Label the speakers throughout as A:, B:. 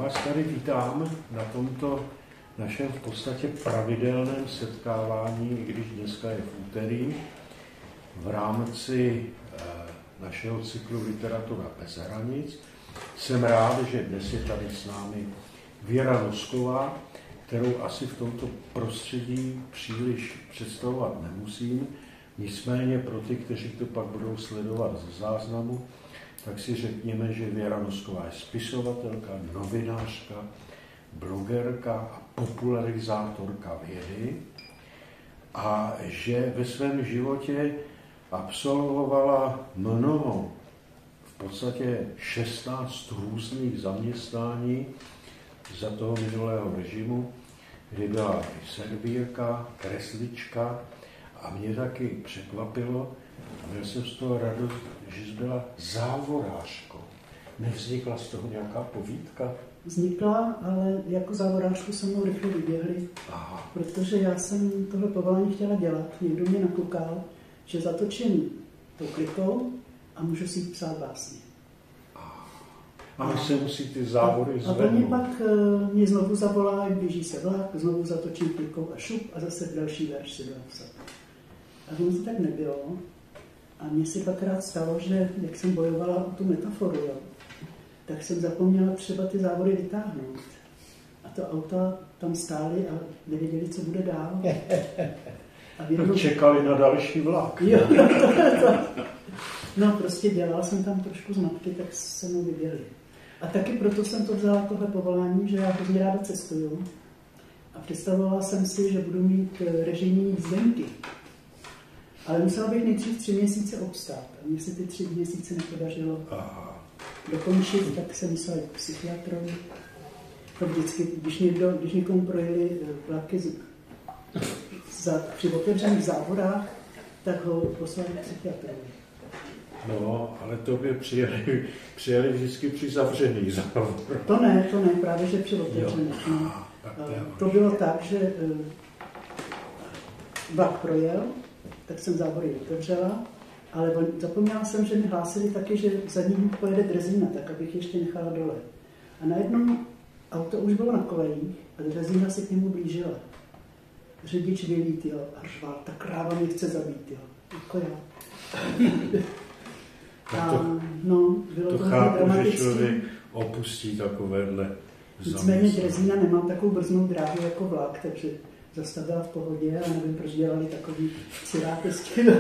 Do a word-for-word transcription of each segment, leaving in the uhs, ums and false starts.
A: vás tady vítám na tomto našem v podstatě pravidelném setkávání, i když dneska je v úterý, v rámci e, našeho cyklu Literatura bez hranic. Jsem rád, že dnes je tady s námi Věra Nosková, kterou asi v tomto prostředí příliš představovat nemusím. Nicméně pro ty, kteří to pak budou sledovat ze záznamu, tak si řekněme, že Věra Nosková je spisovatelka, novinářka, blogerka a popularizátorka vědy a že ve svém životě absolvovala mnoho, v podstatě šestnáct různých zaměstnání za toho minulého režimu, kdy byla i servírka, kreslička a mě taky překvapilo, a měl jsem z toho radost, že jsi byla závorářkou. Nevznikla z toho nějaká povídka?
B: Vznikla, ale jako závorářku se mnou rychle vyběhli, Aha. protože já jsem tohle povolání chtěla dělat. Někdo mě nakukal, že zatočím tou klikou a můžu si psát básně.
A: A se musí ty závory zvednout.
B: A to mě pak uh, mě znovu zavolá, běží se vlak, znovu zatočím klikou a šup a zase další verš si dám psat. A ono to tak nebylo. A mně si pak rád stalo, že jak jsem bojovala o tu metaforu, jo, tak jsem zapomněla třeba ty závory vytáhnout. A to auta tam stály a nevěděli, co bude dál. A
A: jednou... Čekali na další vlak.
B: Jo, no, to, to. no prostě dělala jsem tam trošku zmatky, tak se mnou vyběhli. A taky proto jsem to vzala tohle povolání, že já hodně ráda cestuju. A představovala jsem si, že budu mít režijní jízdenky. Ale musela bych nejdřív tři měsíce obstát. A mně se ty tři měsíce nepodařilo Aha. dokončit, tak jsem musela jít k psychiatrovi. To vždycky, když, někdo, když někomu projeli vlaky z, za, při otevřených závorách, tak ho poslali k psychiatrovi.
A: No, ale to by přijeli, přijeli vždycky při zavřených závorách.
B: To ne, to ne, právě že při otevřených. No. To bylo tak, že vlak projel, tak jsem závory otevřela, ale zapomněla jsem, že mi hlásili taky, že za ním pojede drezína, tak abych ještě nechala dole. A najednou auto už bylo na kolejích a drezína se k němu blížila. Řidič vylít, jo, a řval, ta kráva mě chce zabít, jo, jako já.
A: A to,
B: no, bylo
A: to
B: to
A: chápu, že člověk opustí takovéhle
B: Nicméně drezína nemá takovou brznou dráhu jako vlak, takže zastavila v pohodě a nevím, proč dělali takový ciráty s tím.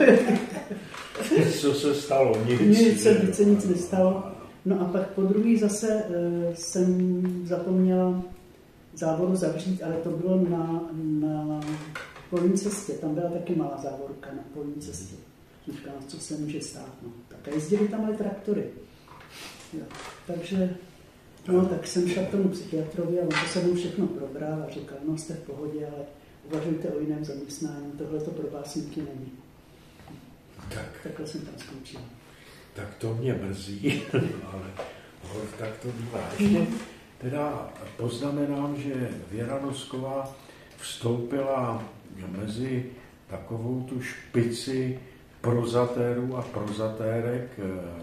A: Co se stalo? Nic,
B: nic se více nic nestalo. No a pak po druhý zase uh, jsem zapomněla závoru zavřít, ale to bylo na, na polní cestě. Tam byla taky malá závorka na polní cestě. Říkala, co se může stát. No. Tak a jezdili tam ale traktory. Jo. Takže, no tak jsem šla k tomu psychiatrovi a on to se mnou všechno probral a říkal, no jste v pohodě, ale uvažujte o jiném zaměstnání, tohle to pro básníky není.
A: Tak.
B: Takhle jsem tam skončila.
A: Tak to mě mrzí, ale tak to bývá. Ještě teda poznamenám, že Věra Nosková vstoupila mezi takovou tu špici prozatérů a prozatérek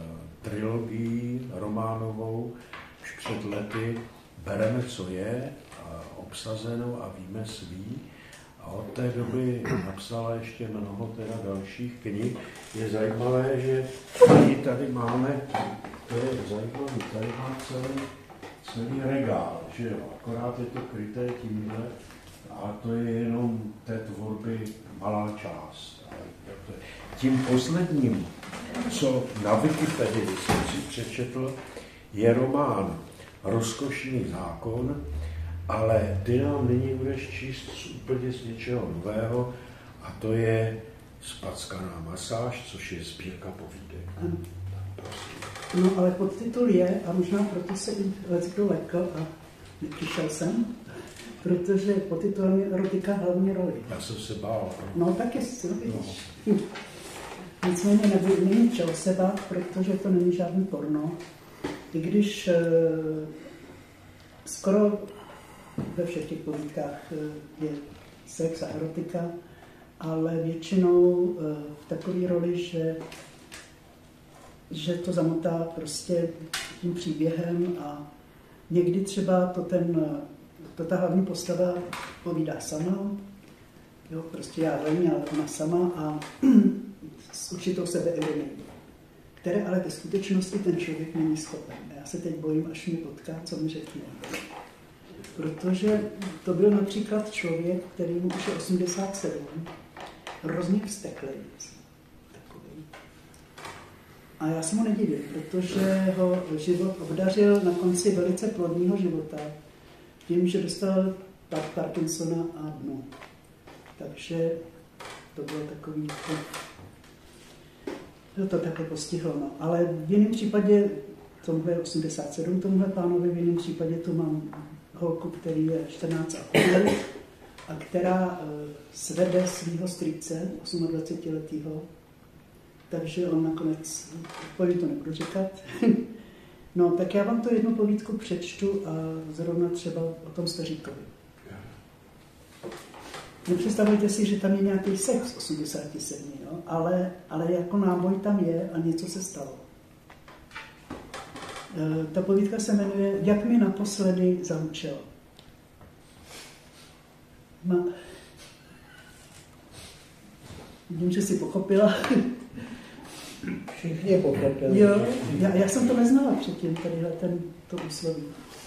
A: trilogii románovou už před lety Bereme, co je, obsazeno a víme svý. A od té doby napsala ještě mnoho teda dalších knih. Je zajímavé, že tady, tady máme, to je zajímavé, tady má celý, celý regál, že jo, akorát je to kryté tímhle a to je jenom té tvorby malá část. Tím posledním, co na Wikipedii jsem si přečetl, je román Rozkošný zákon, ale ty nám nyní budeš číst z úplně z něčeho nového a to je Spackaná masáž, což je sbírka povídek.
B: Ano. No ale podtitul je, a možná proto se i leckdo lekl a nepřišel jsem, protože podtitulem je Erotika hlavní roli.
A: Já jsem se bál.
B: No tak je, no, vidíš. No. Nicméně není čeho se bát, protože to není žádný porno. I když e, skoro ve všech těch povídkách e, je sex a erotika, ale většinou e, v takové roli, že, že to zamotá prostě tím příběhem a někdy třeba to, ten, to ta hlavní postava povídá sama, jo, prostě já velmi, ale ona sama a s určitou sebeironií, které ale ve skutečnosti ten člověk není schopen. Já se teď bojím, až mě potká, co mi řekne. Protože to byl například člověk, který mu už je osmdesát sedm, hrozně vzteklý. Takový. A já se mu nedivím, protože ho život obdařil na konci velice plodného života tím, že dostal Parkinsona a dno. Takže to bylo takový... To, to také postihlo, no. Ale v jiném případě, tomuhle je osmdesát sedm, tomuhle pánovi, v jiném případě tu mám holku, který je čtrnáct a půl let a která uh, svede svého strýce, osmadvacetiletýho, takže on nakonec, pojď to nebudu říkat. No, tak já vám to jednu povídku přečtu a zrovna třeba o tom staříkovi. Nepředstavujte si, že tam je nějaký sex v osmdesáti sedmi, jo? Ale, ale jako náboj tam je a něco se stalo. E, ta povídka se jmenuje Jak mi naposledy zahučelo. Ma... Vidím, že jsi pochopila.
C: Všichni pochopili.
B: Jo, já, já jsem to neznala předtím, tadyhle ten, to úsloví.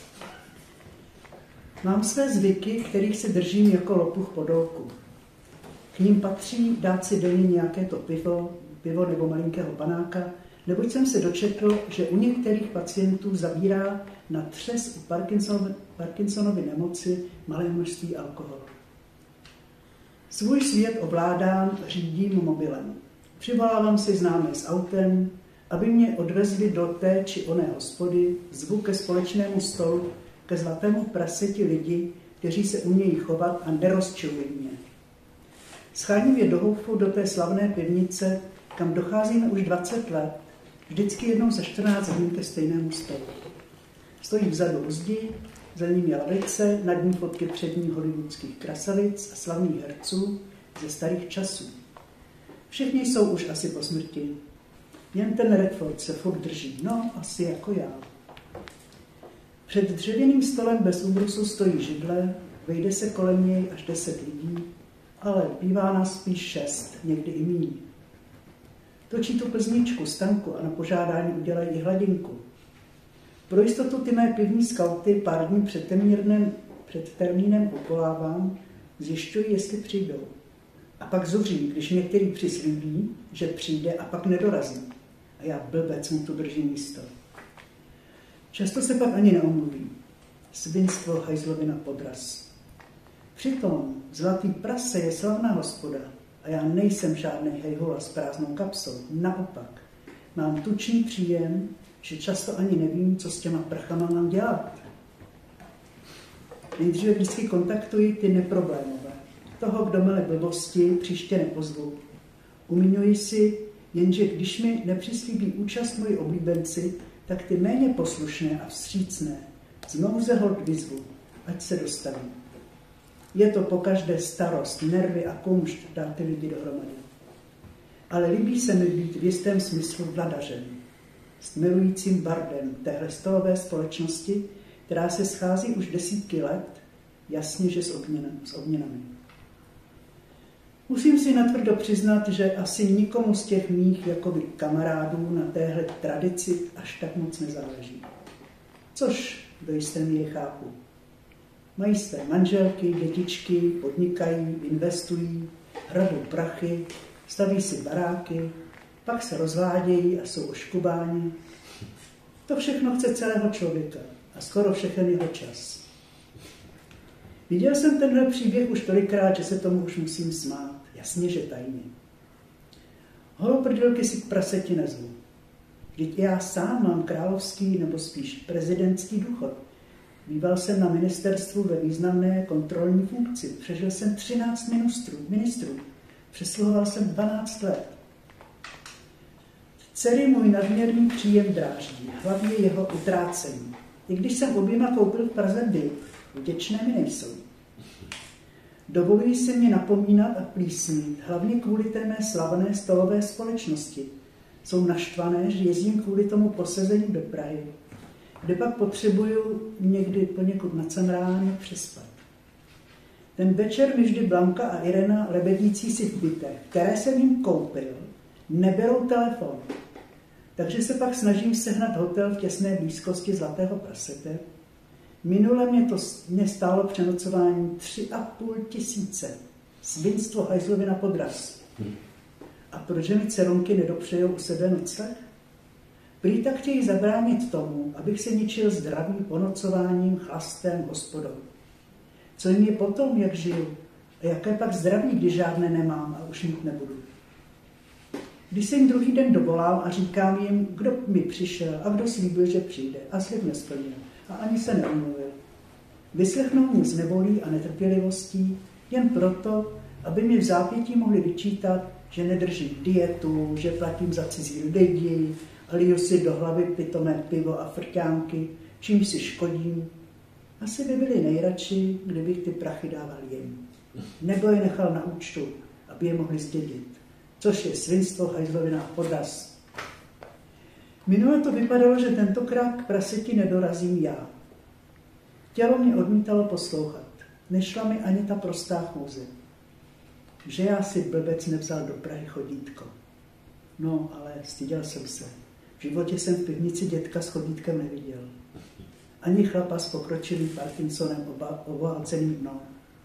B: Mám své zvyky, kterých se držím jako lopuch podolku. K ním patří dát si denně nějaké to pivo, pivo nebo malinkého panáka, neboť jsem se dočetl, že u některých pacientů zabírá na třes u Parkinsonovy, Parkinsonovy nemoci malé množství alkoholu. Svůj svět ovládám, řídím mobilem. Přivolávám si známé s autem, aby mě odvezli do té či oné hospody, zvu ke společnému stolu, ke zlatému praseti lidi, kteří se umějí chovat a nerozčilují mě. Scháním je do houfu do té slavné pivnice, kam docházíme už dvacet let, vždycky jednou za čtrnáct hodin ke stejnému stolu. Stojí vzadu u zdi, za ním je lavice, nad ní fotky předních hollywoodských krasavic a slavných herců ze starých časů. Všichni jsou už asi po smrti. Jen ten Redford se furt drží, no asi jako já. Před dřevěným stolem bez úbrusu stojí židle, vejde se kolem něj až deset lidí, ale bývá nás spíš šest, někdy i míň. Točí tu plzničku, stanku a na požádání udělají i hladinku. Pro jistotu ty mé pivní skauty pár dní před termínem, před termínem opolávám, zjišťuji, jestli přijdou. A pak zuří, když některý přislíbí, že přijde a pak nedorazí. A já blbec mu tu držím místo. Často se pak ani neomluví. Svinstvo hajzlovina podraz. Přitom zlatý prase je slavná hospoda a já nejsem žádný hejhola s prázdnou kapsou. Naopak, mám tučný příjem, že často ani nevím, co s těma prchama mám dělat. Nejdříve vždycky kontaktuji ty neproblémové. Toho, kdo mele blbosti, příště nepozvu. Umiňuji si, jenže když mi nepřislíbí účast moji oblíbenci, tak ty méně poslušné a vstřícné znovu ze hold vyzvu, ať se dostaví. Je to pokaždé starost, nervy a kumšt dát ty lidi dohromady. Ale líbí se mi být v jistém smyslu vladařem, s milujícím bardem téhle stolové společnosti, která se schází už desítky let, jasně, že s, obměna, s obměnami. Musím si natvrdo přiznat, že asi nikomu z těch mých jakoby kamarádů na téhle tradici až tak moc nezáleží. Což do jisté míry chápu. Mají své manželky, dětičky, podnikají, investují, hradou prachy, staví si baráky, pak se rozvádějí a jsou oškubáni. To všechno chce celého člověka a skoro všechen jeho čas. Viděl jsem tenhle příběh už tolikrát, že se tomu už musím smát. Jasně, že tajně. Holoprdilky si k praseti nezvu. Vždyť já sám mám královský nebo spíš prezidentský důchod. Býval jsem na ministerstvu ve významné kontrolní funkci. Přežil jsem třináct ministrů. ministrů. Přesluhoval jsem dvanáct let. Dcery můj nadměrný příjem dráždí, hlavně jeho utrácení. I když jsem oběma koupil v Praze byt, vděčné mi nejsou. Dovolují si mě napomínat a plísnit, hlavně kvůli té mé slavné stolové společnosti. Jsou naštvané, že jezdím kvůli tomu posezení do Prahy. kde pak potřebuju někdy poněkud nad sam ráno přespat. Ten večer mi vždy Blanka a Irena, lebedící si v bytech, které jsem jim koupil, neberou telefon. Takže se pak snažím sehnat hotel v těsné blízkosti Zlatého prasete. Minule mě to mě stálo přenocování tři a půl tisíce. Svinstvo hajzlovi na podraz. A proč mi dceronky nedopřejou u sebe nocleh? Prý tak chtějí zabránit tomu, abych se ničil zdraví ponocováním, chlastem, hospodou. Co jim je potom, jak žiju? A jaké pak zdraví, když žádné nemám a už mít nebudu? Když se jim druhý den dovolám a říkám jim, kdo mi přišel a kdo slíbil, že přijde, a slib nesplnil a ani se neomluvil. Vyslechnou mě s nevolí a netrpělivostí jen proto, aby mě v zápětí mohli vyčítat, že nedržím dietu, že platím za cizí lidi a liju si do hlavy pitomé pivo a frťánky, čím si škodím. Asi by byli nejradši, kdybych ty prachy dával jim. Nebo je nechal na účtu, aby je mohli zdědit. Což je svinstvo hajzlovina a podraz. Minule to vypadalo, že tentokrát k praseti nedorazím já. Tělo mě odmítalo poslouchat. Nešla mi ani ta prostá chůze. Že já si blbec nevzal do Prahy chodítko. No, ale styděl jsem se. V životě jsem v pivnici dětka s chodítkem neviděl. Ani chlapa s pokročilým Parkinsonem obohaceným mnou.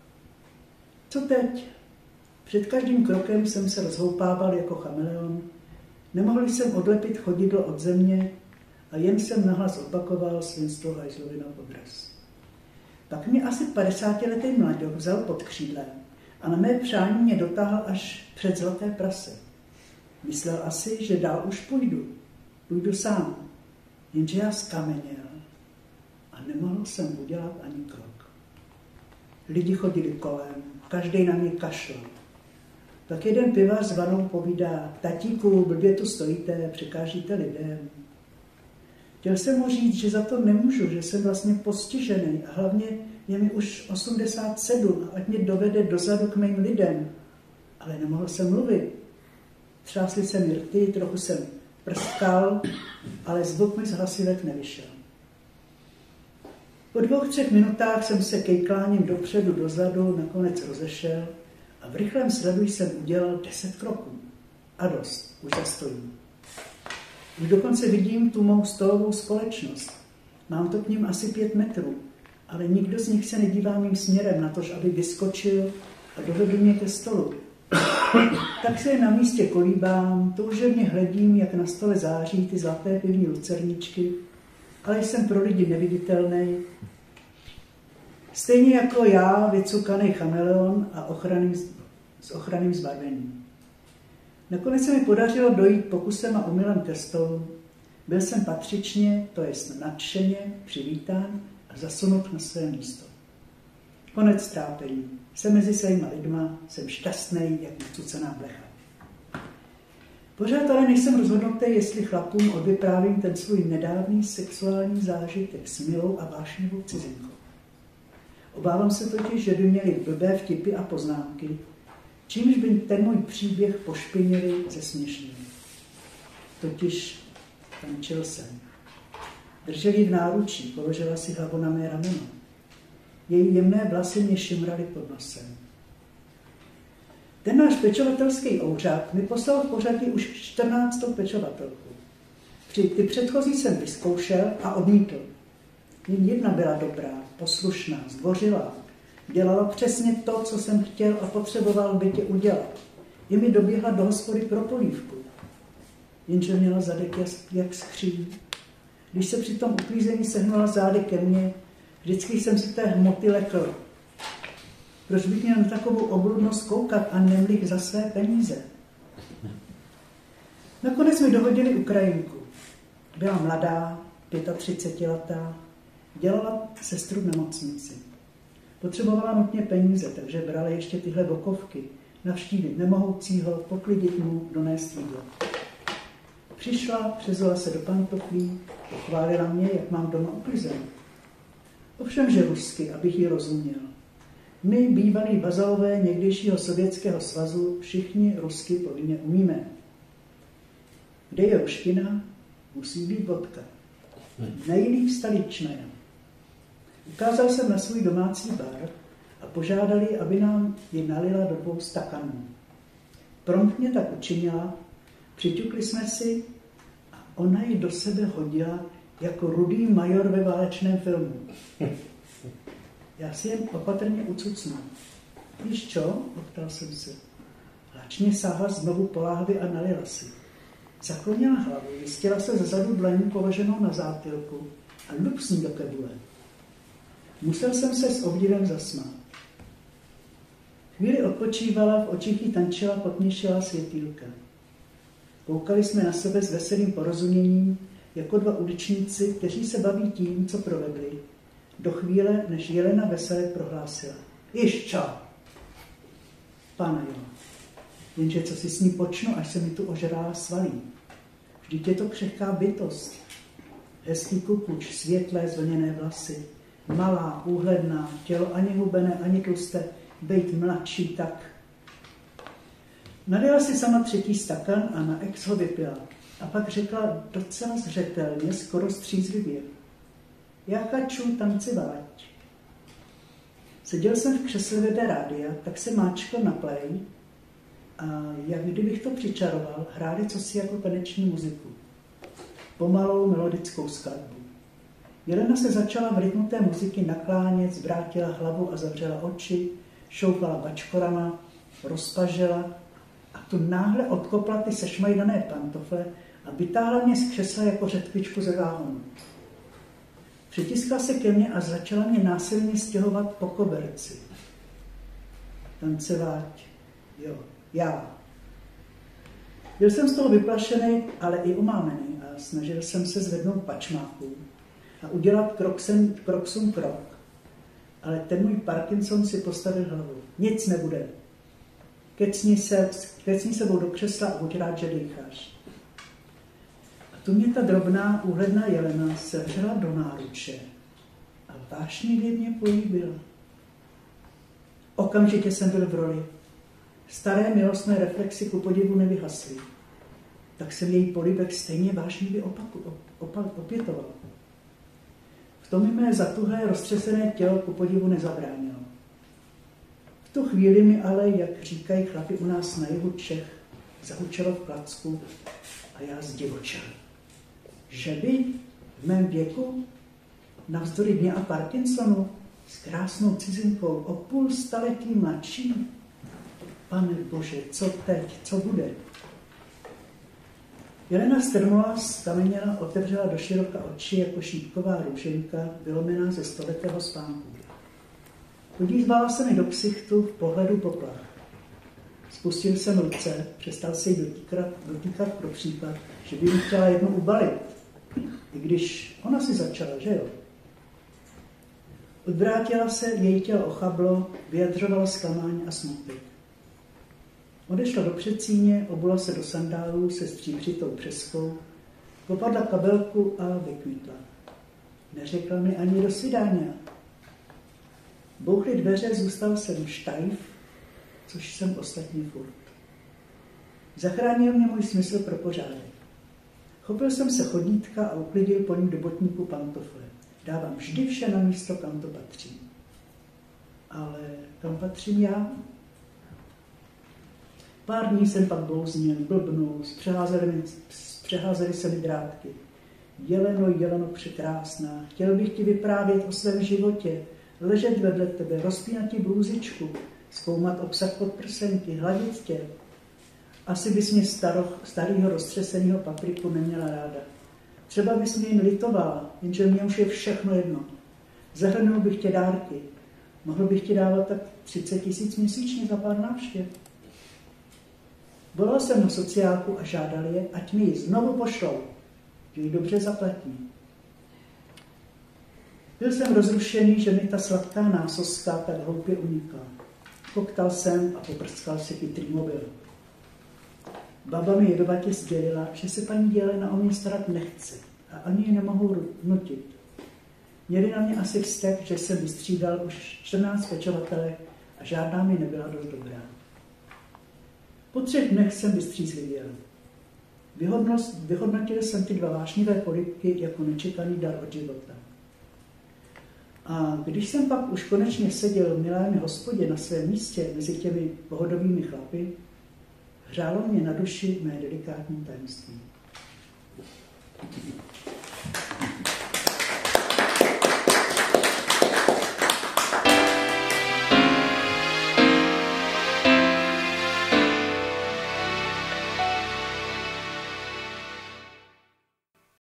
B: Co teď? Před každým krokem jsem se rozhoupával jako chameleon. Nemohl jsem odlepit chodidlo od země a jen jsem nahlas opakoval svinstvo hajzlovina podraz. Pak mě asi padesátiletý mladěk vzal pod křídlem a na mé přání mě dotáhl až před Zlaté prase. Myslel asi, že dál už půjdu. Půjdu sám. Jenže já zkameněl a nemohl jsem udělat ani krok. Lidi chodili kolem, každý na mě kašlal. Tak jeden pivař s vanou povídá, tatíku, blbě tu stojíte, překážíte lidem. Chtěl jsem mu říct, že za to nemůžu, že jsem vlastně postižený a hlavně je mi už osmdesát sedm a ať mě dovede dozadu k mým lidem. Ale nemohl jsem mluvit. Třásly se mi rty, trochu jsem prskal, ale zvuk mi z hlasivek nevyšel. Po dvou, třech minutách jsem se kejkláním dopředu, dozadu nakonec rozešel a v rychlém sledu jsem udělal deset kroků. A dost, už zastojím. Už dokonce vidím tu mou stolovou společnost. Mám to k ním asi pět metrů, ale nikdo z nich se nedívá mým směrem na to, aby vyskočil a dovedl mě ke stolu. Tak se na místě kolíbám, toužebně hledím, jak na stole září ty zlaté pivní lucerničky, ale jsem pro lidi neviditelný. Stejně jako já, vycukaný chameleon a ochranným, s ochranným zbarvením. Nakonec se mi podařilo dojít pokusem a omylem ke stolu. Byl jsem patřičně, to jest nadšeně, přivítán a zasunut na své místo. Konec trápení. Jsem mezi svýma lidma, jsem šťastný, jak nacucená blecha. Pořád ale nejsem rozhodnutý, jestli chlapům odvyprávím ten svůj nedávný sexuální zážitek s milou a vášnivou cizinkou. Obávám se totiž, že by měli blbé vtipy a poznámky, čímž by ten můj příběh pošpinili ze směšnění. Totiž tančil jsem. Držel ji v náručí, položila si hlavu na mé rameno. Její jemné vlasy mě šimraly pod nosem. Ten náš pečovatelský ouřák mi poslal v pořadí už čtrnáctou pečovatelku. Při ty předchozí jsem vyzkoušel a odmítl. Jen jedna byla dobrá, poslušná, zdvořilá. Dělala přesně to, co jsem chtěl a potřeboval by tě udělat. Je mi doběhla do hospody pro polívku. Jenže měla zadek jak skříň. Když se při tom uklízení sehnula zády ke mně, vždycky jsem si té hmoty lekl. Proč bych měl na takovou obludnost koukat a nemlich za své peníze? Nakonec mi dohodili Ukrajinku. Byla mladá, třicetiletá, dělala sestru v nemocnici. Potřebovala nutně peníze, takže brala ještě tyhle bokovky, navštívit nemohoucího, poklidit mu, donést jídlo. Přišla, přezula se do pantoflí, pochválila mě, jak mám doma uklizeno. Ovšem, že rusky, abych ji rozuměl. My, bývalí vazalové někdejšího Sovětského svazu, všichni rusky povinně umíme. Kde je ruština, musí být vodka. nejlíp staličné. Ukázal jsem na svůj domácí bar a požádali, aby nám ji nalila do dvou stakanů. Promptně tak učinila, přiťukli jsme si a ona ji do sebe hodila jako rudý major ve válečném filmu. Já si jen opatrně ucucnul. Víš čo? Optal jsem se. Lačně sáhla znovu po láhvi a nalila si. Zaklonila hlavu, jistila se zezadu dlaní položenou na zátilku a lup s ní do kebule. Musel jsem se s obdivem zasmát. Chvíli odpočívala, v očích jí tančila potměšila světýlka. Koukali jsme na sebe s veselým porozuměním, jako dva uličníci, kteří se baví tím, co provedli, do chvíle, než Jelena veselé prohlásila. Již čo? Pane jo, jenže co si s ní počnu, až se mi tu ožrala svalí. Vždyť je to křehká bytost. Hezký kukuč, světlé zvlněné vlasy, malá, úhledná, tělo ani hubené, ani tlusté, bejt mladší, tak. Nalila si sama třetí stakan a na ex ho vypila. A pak řekla docela zřetelně, skoro střízlivě. Já chaču tancovat. Seděl jsem v křesle vedle rádia, tak se máčkl na play a jak kdybych to přičaroval, hráli cosi jako taneční muziku. Pomalou melodickou skladbu. Jelena se začala v rytmu té muziky naklánět, zvrátila hlavu a zavřela oči, šoupala bačkorama, rozpažela a tu náhle odkopla ty sešmajdané pantofle a vytáhla mě z křesla jako řetkvičku ze váhonu. Přitiskla se ke mně a začala mě násilně stěhovat po koberci. Tanceváť, jo, já. Byl jsem z toho vyplašený, ale i umámený a snažil jsem se zvednout pačmáku a udělat kroksem, kroksům krok. Ale ten můj Parkinson si postavil hlavu. Nic nebude. Kecni se, kecni sebou do křesla a buď rád, že dýcháš. A tu mě ta drobná, úhledná Jelena sevřela do náruče a vášnivě mě políbila. Okamžitě jsem byl v roli. Staré milostné reflexy ku podivu nevyhasly. Tak jsem její políbek stejně vášnivě opaku, op, opětoval. V tom mi mé zatuhlé, roztřesené tělo ku podivu nezabránilo. V tu chvíli mi ale, jak říkají chlapi u nás na jihu Čech, zahučelo v klacku a já zdivočel. Že by v mém věku, navzdory mě a Parkinsonu, s krásnou cizinkou o půl staletí mladší? Pane Bože, co teď, co bude? Jelena strnula, skameněla, otevřela do široka oči jako šípková růženka, vylomená ze stoletého spánku. Podívala se mi do ksichtu v pohledu poplach. Spustil jsem ruce, přestal se jí dotýkat, dotýkat pro případ, že by mi chtěla jednou ubalit. I když ona si začala, že jo? Odvrátila se, její tělo ochablo, vyjadřovalo zklamání a smutek. Odešla do předsíně, obula se do sandálů se stříbřitou přeskou, popadla kabelku a vykvítla. Neřekla mi ani do svidání. Bouchly dveře, zůstal jsem štajf, což jsem ostatní furt. Zachránil mě můj smysl pro pořádek. Chopil jsem se chodnítka a uklidil po ní do botníku pantofle. Dávám vždy vše na místo, kam to patří. Ale kam patřím já? Pár dní jsem pak bouznil, blbnul, zpřeházely, zpřeházely se mi drátky. Jeleno, Jeleno překrásná, chtěl bych ti vyprávět o svém životě, ležet vedle tebe, rozpínat ti blůzičku, zkoumat obsah podprsenky, hladit tě. Asi bys mě staro, starýho roztřesenýho papriku neměla ráda. Třeba bys mě jim litovala, jenže mě už je všechno jedno. Zahrnul bych tě dárky. Mohl bych ti dávat tak třicet tisíc měsíčně za pár návštěv. Volal jsem na sociálku a žádal je, ať mi ji znovu pošlou, že ji dobře zaplatí. Byl jsem rozrušený, že mi ta sladká násoska tak hloupě unikla. Koktal jsem a poprskal si chytrý mobil. Baba mi jedovatě sdělila, že se paní Jelena o mě starat nechce a ani ji nemohou nutit. Měli na mě asi vztek, že jsem vystřídal už čtrnáct pečovatelek a žádná mi nebyla dost dobrá. Po třech dnech jsem vystřízlivěl. Vyhodnotil jsem ty dva vášnivé polibky jako nečekaný dar od života. A když jsem pak už konečně seděl v milé hospodě na svém místě mezi těmi pohodovými chlapy, hřálo mě na duši mé delikátní tajemství.